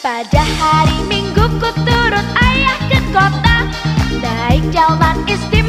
Pada hari Minggu ku turut ayah ke kota, naik delman istimewa.